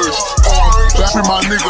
push. Free my nigga,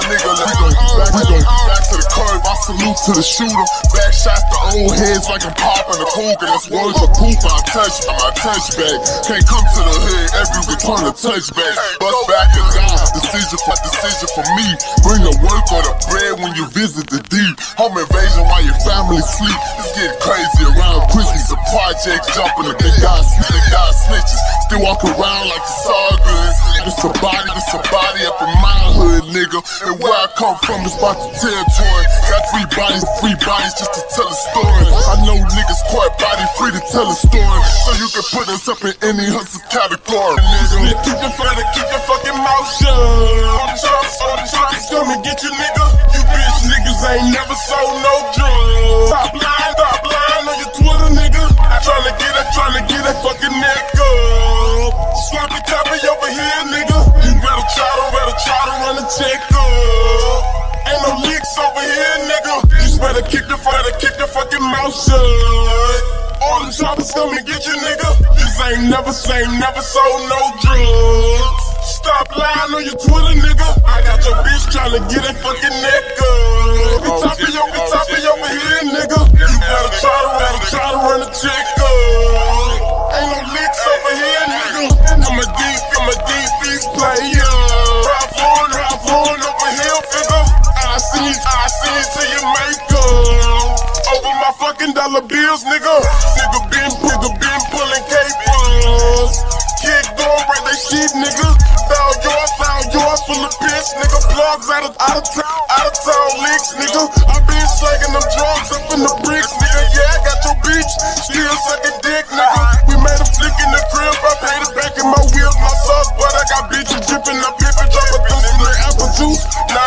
we gon' back to the curve. I salute to the shooter. Back shots to old heads like I'm popping a cougar. That's words of poop. I touch back. Can't come to the hood every return a touchback. Bust back and die. Decision for me. Bring the work or the bread when you visit the deep. Home invasion while your family sleep. It's getting crazy around Christmas. The projects jumping and they got snitches. Still walk around like it's all good. It's a body up in my hood, nigga. And where I come from is about the territory. Got free bodies just to tell a story. I know niggas quite body free to tell a story. So you can put us up in any hustle category, nigga. Keep your fucking mouth shut. All the shots come and get you, nigga. You bitch niggas ain't never sold no drugs. Stop lying on your Twitter, nigga. Tryna get that fucking neck up. Sloppy toppy over here, nigga. You better try to run a check up. Ain't no leaks over here, nigga. You better keep your fucking mouth shut. All the choppers come and get you, nigga. This ain't never sold no drugs. Stop lying on your Twitter, nigga. I got your bitch tryna get that fucking neck up. Be toppy over here, nigga. You better try to run a check up. Ain't no leaks over here, nigga. I'm a deep beast player. Drive on over here, figure. I see it till you make up. Over my fucking dollar bills, nigga. Nigga been pulling capers. Kid gon' break they shit, nigga. Found yours full of piss, nigga. Plugs out of town licks, nigga. I been slanging them drugs up in the bricks, nigga. Yeah, I got your bitch still sucking dick, nigga. We made a flick in the crib, I paid it back in my wheels, my sauce, but I got bitches dripping, I pippin', drop a deuce in the apple juice.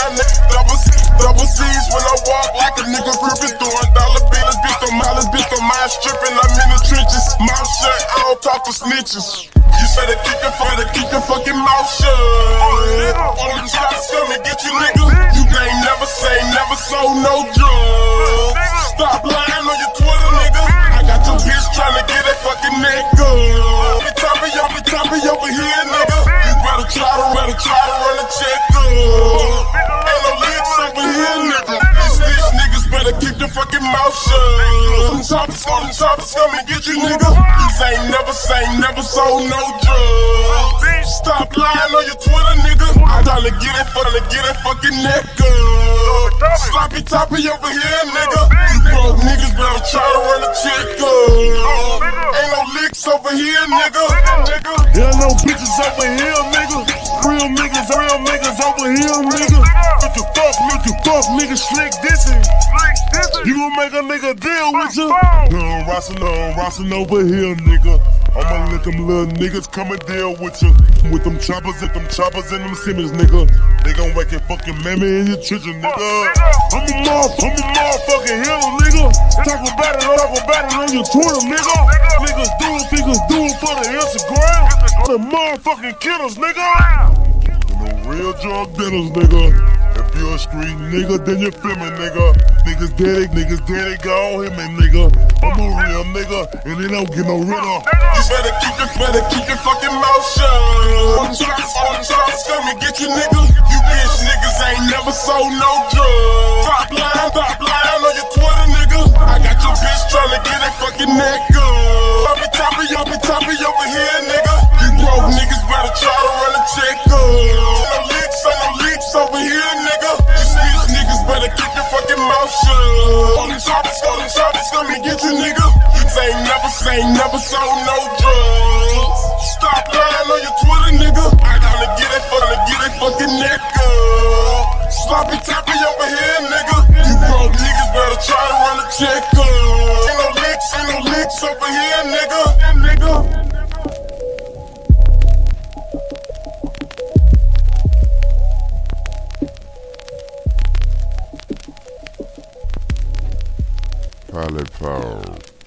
Double C's when I walk like a nigga grippin', throwing dollar bills, bitch on mileage, bitch on my stripping. I'm in the trenches, mouth shut, I don't talk to snitches. You better keep your fucking mouth shut. All them shots come and get you, nigga. You ain't never sold no drugs. Stop lying on your Twitter, nigga. I got your bitch tryna get that fucking neck up. Be toppy over here, nigga. You better try to run a check up. Ain't no leaks over here, nigga. These niggas better keep your fucking mouth shut. All them choppers come and get you, nigga. These ain't never sold no drugs. Stop lying on your Twitter, nigga. I'm tryna get that fucking neck up. Sloppy toppy over here, nigga. You broke niggas better try to run a check up. Ain't no licks over here, nigga. There no bitches over here, nigga. Real niggas over here, nigga. Make you fuck, nigga, slick dissing. You gon' make a nigga deal with you? No, Rossin over here, nigga. I'ma let them little niggas come and deal with you. With them choppers and them Simmons, nigga. They gon' wake your fucking mammy in your children, nigga. I'm a motherfucking hero, nigga. Talk about it on your Twitter, nigga. Niggas do it for the Instagram. The motherfucking killers, nigga. The real drug dealers, nigga. If you're a street nigga, then you feel me, nigga. Niggas daddy, go on him, and nigga. I'm a real nigga, and they don't get no rid of. You better keep your fucking mouth shut. All the shots come and get you, nigga. You bitch niggas ain't never sold no drugs. Stop lying on your Twitter, nigga. I got your bitch tryna get that fucking neck up. I'll be toppy over here, nigga. You broke niggas better try to run a check up. Ain't no leaks over here, nigga. These niggas better keep your fucking mouth shut. All them choppers come and get you, nigga. You ain't never sold no drugs. Stop lying on your Twitter, nigga. I gotta get that fucking neck up. Sloppy toppy over here, nigga. You broke niggas better try to run a check up. Ain't no leaks over here, nigga. Pilot Power.